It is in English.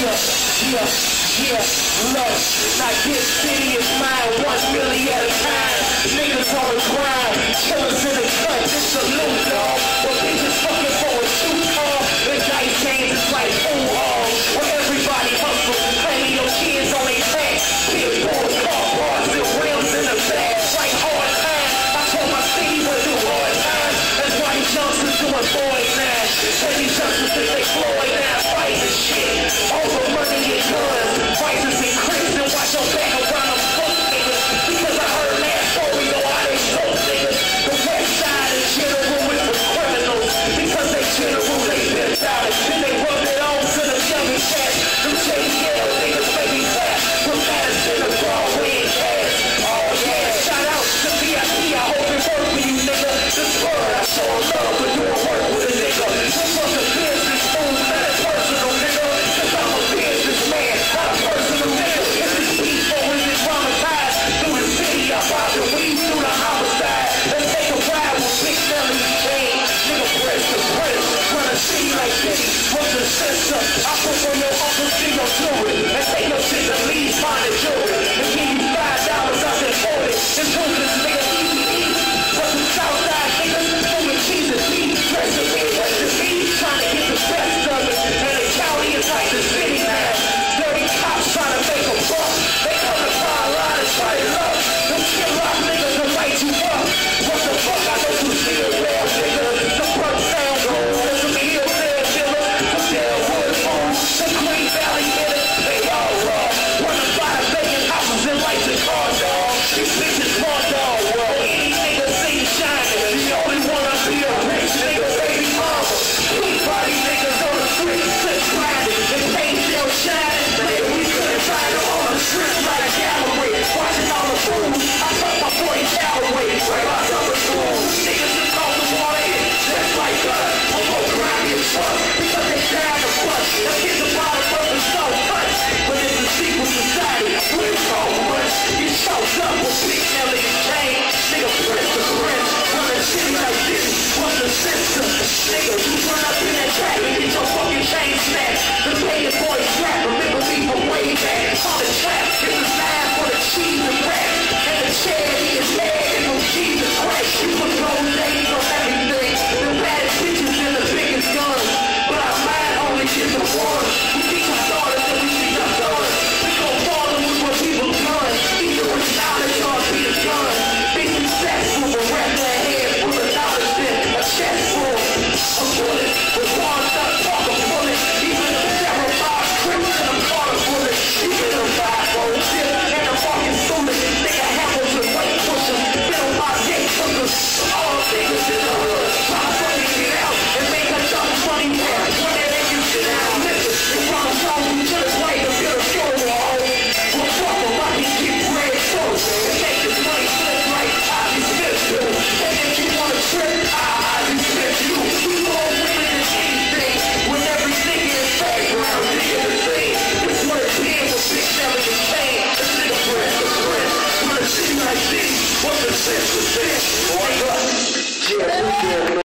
look, now this city is mine, 1 million at a time. Niggas on the grind, killers in the cut, this salute, dog. But bitches fucking for a shoot car. The dice games is like ooh-all, where everybody hustles, claiming your kids on their back. Big boys, car bars, and rims in the back, like hard times. I told my city was do hard times. That's why these youngsters doing boys now. And these youngsters think they Floyd now, fighting shit. All the money and guns, prices increase, and watch your back around them fuck niggas. Because I heard last story, know how they show niggas. The west side is general with the criminals. Because they general, they bitch out it. Then they rub it on to the younger cats. Them JDL niggas make me clap. Put Madison in the Broadway and gas. Oh yeah, shout out to VIP, I hope it work for you nigga. The spur, I show love when doing work with a nigga. This was a business move, not a personal nigga. Cause I'm a businessman, not a personal nigga. If it's peaceful, when it's traumatized through the city, I rob the weed through the homicide. Let's take a ride with Big Nelly King. Nigga press the press, run a city like Diddy. What's the sister? I put on your Uncle G, go do it. And take your shit to leave, find a jewelry. And give you $5 out there for it. And prove this nigga easy. But the Southside niggas, moving cheese and beef. Dressed in me, what's the beef? Trying to get the best of it. And the county is like the city now. Dirty cops trying to make a buck. They come to find a line and try to love. Them shit rock niggas will light you up. What the fuck? I know you see a real nigga. The front sound goes. There's some heel there, dealer. The Delwood phones. The Green Valley hitters. They all raw. Wanna buy the vacant houses and light the car, dog. These bitches raw, dog. Well, any nigga see shining. The only one I be a rich nigga, baby mama. Sweet body niggas on the street, slip grinding. The paint still shining. Nigga, we couldn't find them on the strip like a gallery. Watching all the fools. I fuck my 40 Callaway. Right out of the school. Niggas just off the water in. Just like us. I'm gonna grind your truck. Because they down the bus. Let's get the bottom of the so much. But it's a secret society. We're so much. You showed up with Big Nelly and Kane. Nigga, press the French. Run a city like this. What's the system? Nigga, you run up in that track and get your fucking chain snatched. The paying boys trap. Remember me from way back. On the trap. It's a sign for the cheese and rap. And the charity is mad. And no Jesus Christ. You put gold names on everything. The baddest bitches and the biggest guns. But our mind only gets the one. We teach our daughters and we teach our daughters. We gon' follow with what people done. Even with knowledge on be a gun. Be successful but wrap their head full of knowledge in a chest full of bullets. With one up, talk a bullet. Even the terrified crips and the corner bullet. Even the five-fold shit and the fucking student. Nigga handles and weight pushers. Middle my gate hookers. All niggas in the hood. Try to fucking get out and make a dumb funny man. When they make you sit down, listen. It's from the song you just wait to get a show wall. Well, fuck them, I can keep red too. And make this money slip like I just spit you. And if you wanna trip, I just spit you. We all winning in anything. When every nigga is background, nigga the thing. This what it is with Big Nelly and Kane. This nigga press the press. When a city like this, what's the sense of this? Wake up. Yeah,